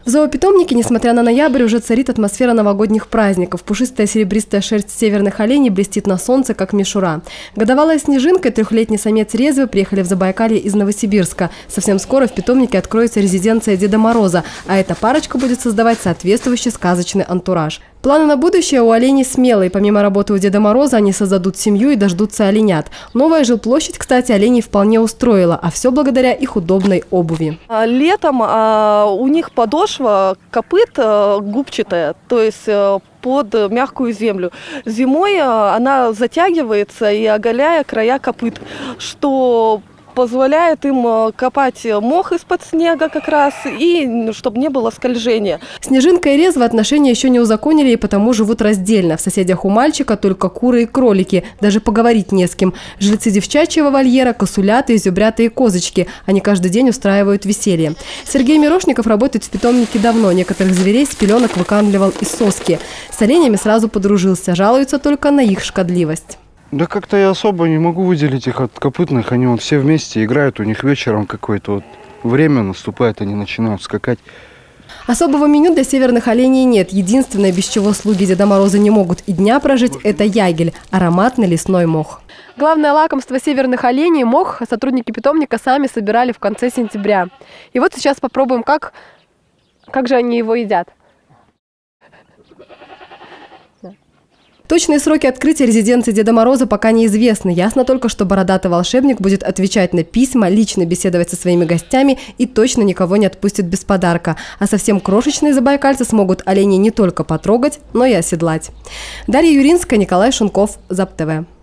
В зоопитомнике, несмотря на ноябрь, уже царит атмосфера новогодних праздников. Пушистая серебристая шерсть северных оленей блестит на солнце, как мишура. Годовалая снежинка и трехлетний самец резвы приехали в Забайкалье из Новосибирска. Совсем скоро в питомнике откроется резиденция Деда Мороза, а эта парочка будет создавать соответствующий сказочный антураж. Планы на будущее у оленей смелые. Помимо работы у Деда Мороза, они создадут семью и дождутся оленят. Новая жилплощадь, кстати, оленей вполне устроила, а все благодаря их удобной обуви. Летом у них подошва копыт губчатая, то есть под мягкую землю. Зимой она затягивается и оголяя края копыт, что позволяет им копать мох из-под снега как раз, и чтобы не было скольжения. Снежинка и резва отношения еще не узаконили и потому живут раздельно. В соседях у мальчика только куры и кролики, даже поговорить не с кем. Жильцы девчачьего вольера – косулята, изюбрята и козочки. Они каждый день устраивают веселье. Сергей Мирошников работает в питомнике давно. Некоторых зверей с пеленок выкармливал из соски. С оленями сразу подружился, жалуется только на их шкодливость. Да как-то я особо не могу выделить их от копытных. Они все вместе играют, у них вечером какое-то время наступает, они начинают скакать. Особого меню для северных оленей нет. Единственное, без чего слуги Деда Мороза не могут и дня прожить, это ягель – ароматный лесной мох. Главное лакомство северных оленей – мох сотрудники питомника сами собирали в конце сентября. И вот сейчас попробуем, как же они его едят. Точные сроки открытия резиденции Деда Мороза пока неизвестны. Ясно только, что бородатый волшебник будет отвечать на письма, лично беседовать со своими гостями и точно никого не отпустит без подарка. А совсем крошечные забайкальцы смогут оленей не только потрогать, но и оседлать. Дарья Юринская, Николай Шунков, ЗАП-ТВ.